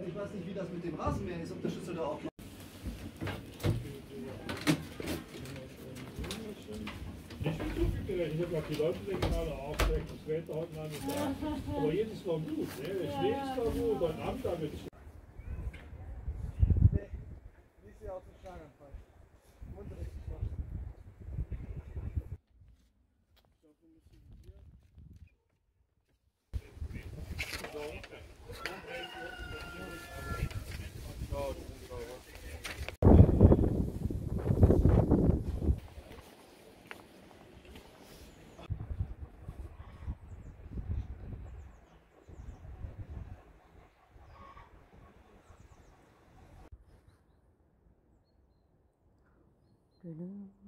Ich weiß nicht, wie das mit dem Rasenmäher ist, ob der Schlüssel da auch macht. Ich bin zugegerechnet, ich habe auch die Leute denken alle, auch schlechtes Wetter heute Nachmittag. Aber jedes war gut, ne? Der Schnee ist da gut, heute Abend da wird es. Nee, nicht sehr aus dem Schlaganfall. Unterricht geschlossen. Genau.